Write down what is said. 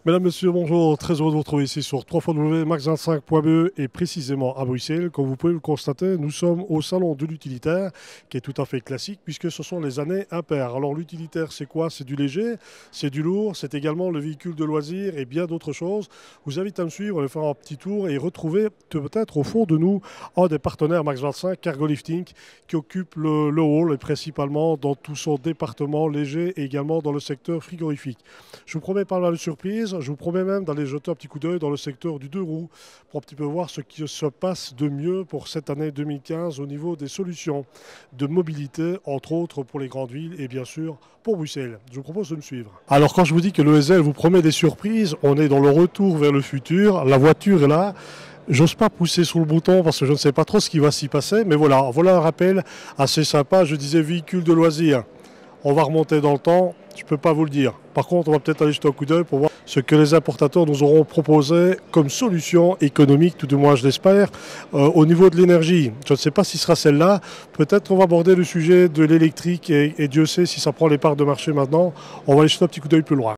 Mesdames, Messieurs, bonjour. Très heureux de vous retrouver ici sur www.max25.be et précisément à Bruxelles. Comme vous pouvez le constater, nous sommes au salon de l'utilitaire qui est tout à fait classique puisque ce sont les années impaires. Alors l'utilitaire, c'est quoi? C'est du léger, c'est du lourd, c'est également le véhicule de loisir et bien d'autres choses. Je vous invite à me suivre, aller faire un petit tour et retrouver peut-être au fond de nous un des partenaires Max25, Cargo Lifting, qui occupe le hall et principalement dans tout son département léger et également dans le secteur frigorifique. Je vous promets pas mal de surprises. Je vous promets même d'aller jeter un petit coup d'œil dans le secteur du deux roues pour un petit peu voir ce qui se passe de mieux pour cette année 2015 au niveau des solutions de mobilité, entre autres pour les grandes villes et bien sûr pour Bruxelles. Je vous propose de me suivre. Alors quand je vous dis que l'ESL vous promet des surprises, on est dans le retour vers le futur. La voiture est là. J'ose pas pousser sur le bouton parce que je ne sais pas trop ce qui va s'y passer. Mais voilà un rappel assez sympa. Je disais véhicule de loisir. On va remonter dans le temps, je ne peux pas vous le dire. Par contre, on va peut-être aller jeter un coup d'œil pour voir ce que les importateurs nous auront proposé comme solution économique, tout du moins je l'espère, au niveau de l'énergie. Je ne sais pas si ce sera celle-là. Peut-être qu'on va aborder le sujet de l'électrique et Dieu sait si ça prend les parts de marché maintenant. On va aller jeter un petit coup d'œil plus loin.